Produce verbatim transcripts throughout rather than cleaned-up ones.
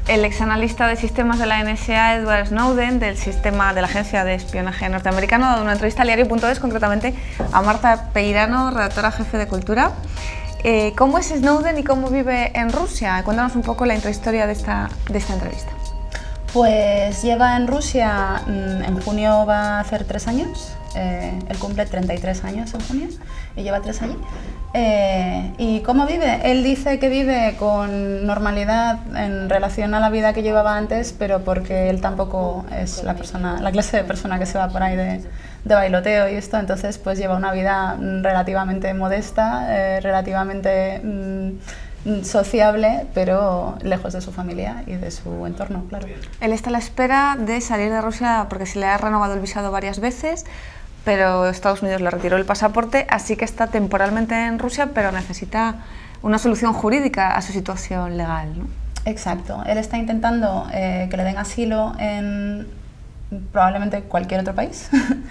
el exanalista de sistemas de la N S A, Edward Snowden, del sistema de la agencia de espionaje norteamericano, ha dado una entrevista al diario punto es, concretamente a Marta Peirano, redactora jefe de Cultura. Eh, ¿Cómo es Snowden y cómo vive en Rusia? Cuéntanos un poco la intrahistoria de esta, de esta entrevista. Pues lleva en Rusia, en junio va a hacer tres años, eh, él cumple treinta y tres años en junio y lleva tres allí. Eh, ¿Y cómo vive? Él dice que vive con normalidad en relación a la vida que llevaba antes, pero porque él tampoco es la, persona, la clase de persona que se va por ahí de, de bailoteo y esto, entonces pues lleva una vida relativamente modesta, eh, relativamente mmm, sociable, pero lejos de su familia y de su entorno, claro. Él está a la espera de salir de Rusia porque se le ha renovado el visado varias veces, pero Estados Unidos le retiró el pasaporte, así que está temporalmente en Rusia, pero necesita una solución jurídica a su situación legal, ¿no? Exacto. Él está intentando eh, que le den asilo en probablemente cualquier otro país.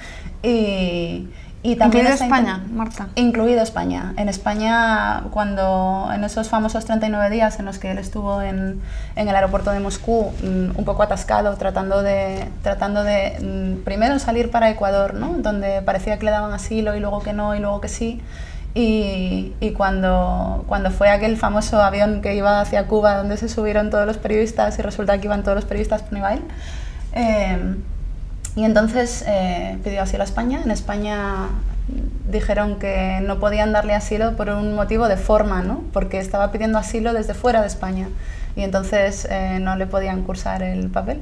y, y también ¿Incluido España, Marta? Incluido España. En España, cuando en esos famosos treinta y nueve días en los que él estuvo en, en el aeropuerto de Moscú, un poco atascado, tratando de, tratando de primero salir para Ecuador, ¿no? Donde parecía que le daban asilo y luego que no y luego que sí. Y, y cuando, cuando fue aquel famoso avión que iba hacia Cuba, donde se subieron todos los periodistas y resulta que iban todos los periodistas por Nival, eh, y entonces eh, pidió asilo a España. En España dijeron que no podían darle asilo por un motivo de forma, ¿no? Porque estaba pidiendo asilo desde fuera de España y entonces eh, no le podían cursar el papel.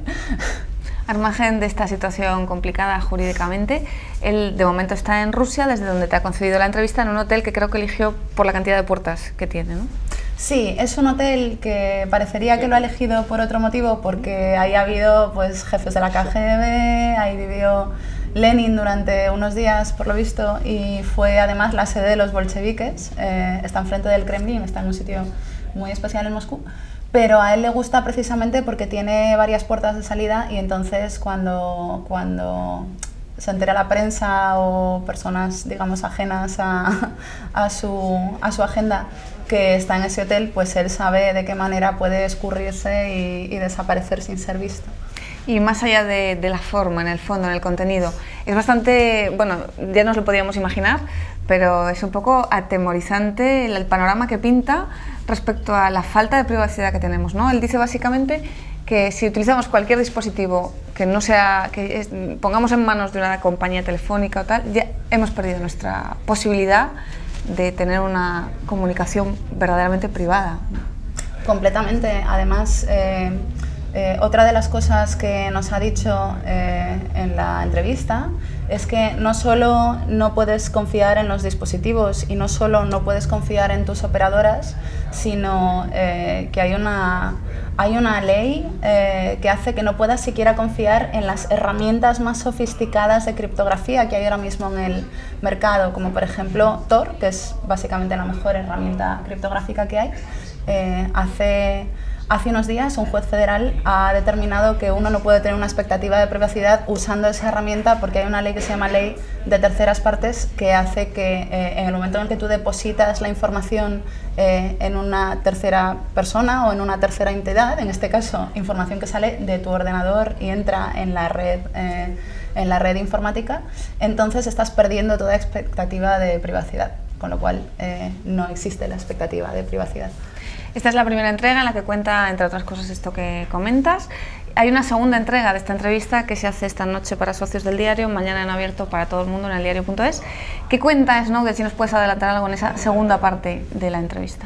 Al margen de esta situación complicada jurídicamente, él de momento está en Rusia, desde donde te ha concedido la entrevista, en un hotel que creo que eligió por la cantidad de puertas que tiene, ¿no? Sí, es un hotel que parecería que lo ha elegido por otro motivo, porque ahí ha habido pues, jefes de la K G B, ahí vivió Lenin durante unos días, por lo visto, y fue además la sede de los bolcheviques. Eh, está enfrente del Kremlin, está en un sitio muy especial en Moscú, pero a él le gusta precisamente porque tiene varias puertas de salida y entonces cuando, cuando se entera la prensa o personas, digamos, ajenas a, a, su, a su agenda que está en ese hotel, pues él sabe de qué manera puede escurrirse y, y desaparecer sin ser visto. Y más allá de, de la forma, en el fondo, en el contenido, es bastante, bueno, ya nos lo podíamos imaginar, pero es un poco atemorizante el, el panorama que pinta respecto a la falta de privacidad que tenemos, ¿no? Él dice básicamente que si utilizamos cualquier dispositivo que no sea, que es, pongamos en manos de una compañía telefónica o tal, ya hemos perdido nuestra posibilidad de tener una comunicación verdaderamente privada. Completamente. Además, eh, eh, otra de las cosas que nos ha dicho eh, en la entrevista es que no solo no puedes confiar en los dispositivos y no solo no puedes confiar en tus operadoras, sino eh, que hay una, hay una ley eh, que hace que no puedas siquiera confiar en las herramientas más sofisticadas de criptografía que hay ahora mismo en el mercado, como por ejemplo Tor, que es básicamente la mejor herramienta criptográfica que hay. Eh, hace... Hace unos días un juez federal ha determinado que uno no puede tener una expectativa de privacidad usando esa herramienta porque hay una ley que se llama Ley de Terceras Partes que hace que eh, en el momento en el que tú depositas la información eh, en una tercera persona o en una tercera entidad, en este caso información que sale de tu ordenador y entra en la red, eh, en la red informática, entonces estás perdiendo toda expectativa de privacidad, con lo cual eh, no existe la expectativa de privacidad. Esta es la primera entrega en la que cuenta, entre otras cosas, esto que comentas. Hay una segunda entrega de esta entrevista que se hace esta noche para socios del diario, mañana en abierto para todo el mundo en el diario punto es. ¿Qué cuenta Snowden, si nos puedes adelantar algo en esa segunda parte de la entrevista?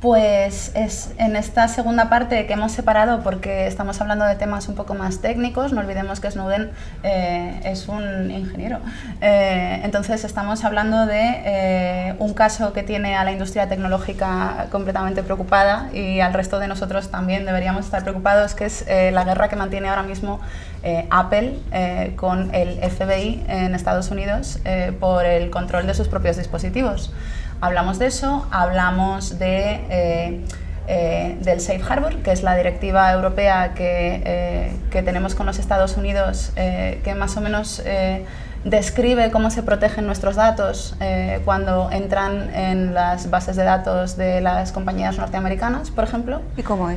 Pues es en esta segunda parte que hemos separado porque estamos hablando de temas un poco más técnicos, no olvidemos que Snowden eh, es un ingeniero. Eh, entonces estamos hablando de eh, un caso que tiene a la industria tecnológica completamente preocupada y al resto de nosotros también deberíamos estar preocupados, que es eh, la guerra que mantiene ahora mismo eh, Apple eh, con el F B I en Estados Unidos eh, por el control de sus propios dispositivos. Hablamos de eso, hablamos de, eh, eh, del Safe Harbor, que es la directiva europea que, eh, que tenemos con los Estados Unidos, eh, que más o menos eh, describe cómo se protegen nuestros datos eh, cuando entran en las bases de datos de las compañías norteamericanas, por ejemplo. ¿Y cómo es?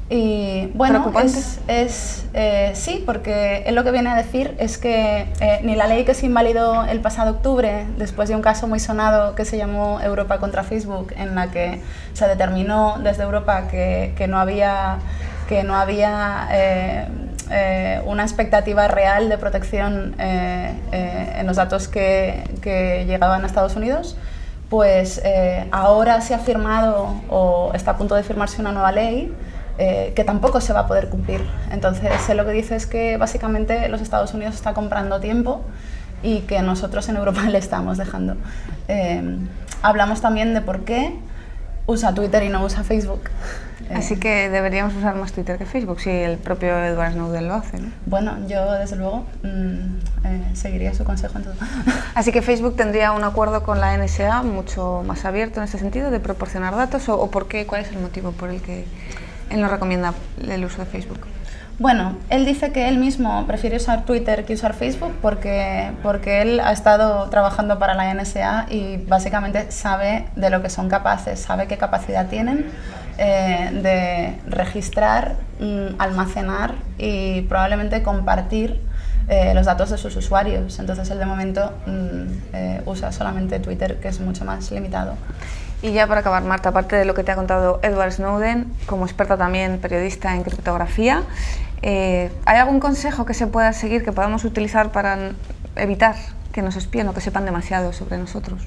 Y bueno, es, es eh, sí, porque él lo que viene a decir es que eh, ni la ley que se invalidó el pasado octubre, después de un caso muy sonado que se llamó Europa contra Facebook, en la que se determinó desde Europa que, que no había, que no había eh, eh, una expectativa real de protección eh, eh, en los datos que, que llegaban a Estados Unidos, pues eh, ahora se ha firmado o está a punto de firmarse una nueva ley Eh, que tampoco se va a poder cumplir. Entonces, él lo que dice es que básicamente los Estados Unidos está comprando tiempo y que nosotros en Europa le estamos dejando. Eh, hablamos también de por qué usa Twitter y no usa Facebook. Así eh, que deberíamos usar más Twitter que Facebook, si el propio Edward Snowden lo hace, ¿no? Bueno, yo desde luego mmm, eh, seguiría su consejo en todo. Así que Facebook tendría un acuerdo con la N S A mucho más abierto en ese sentido, de proporcionar datos, o, o por qué, ¿cuál es el motivo por el que él no recomienda el uso de Facebook? Bueno, él dice que él mismo prefiere usar Twitter que usar Facebook porque, porque él ha estado trabajando para la N S A y básicamente sabe de lo que son capaces, sabe qué capacidad tienen eh, de registrar, mm, almacenar y probablemente compartir eh, los datos de sus usuarios. Entonces él de momento mm, eh, usa solamente Twitter, que es mucho más limitado. Y ya para acabar, Marta, aparte de lo que te ha contado Edward Snowden, como experta también periodista en criptografía, eh, ¿hay algún consejo que se pueda seguir, que podamos utilizar para evitar que nos espíen o que sepan demasiado sobre nosotros?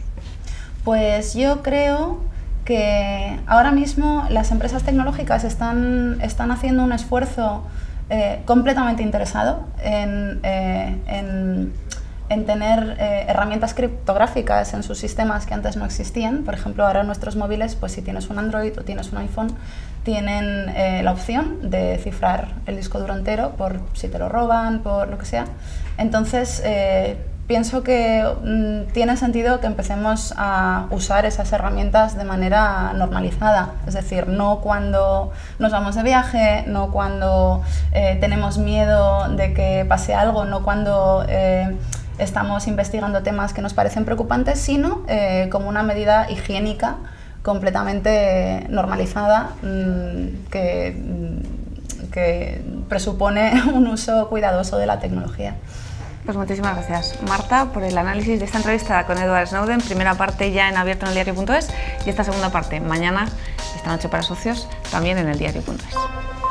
Pues yo creo que ahora mismo las empresas tecnológicas están, están haciendo un esfuerzo eh, completamente interesado en, eh, en en tener eh, herramientas criptográficas en sus sistemas que antes no existían. Por ejemplo, ahora nuestros móviles, pues si tienes un Android o tienes un iPhone, tienen eh, la opción de cifrar el disco duro entero por si te lo roban, por lo que sea. Entonces, eh, pienso que mm, tiene sentido que empecemos a usar esas herramientas de manera normalizada, es decir, no cuando nos vamos de viaje, no cuando eh, tenemos miedo de que pase algo, no cuando eh, estamos investigando temas que nos parecen preocupantes, sino eh, como una medida higiénica completamente normalizada mmm, que, mmm, que presupone un uso cuidadoso de la tecnología. Pues muchísimas gracias, Marta, por el análisis de esta entrevista con Edward Snowden. Primera parte ya en abierto en el diario punto es y esta segunda parte mañana, esta noche para socios, también en el diario punto es.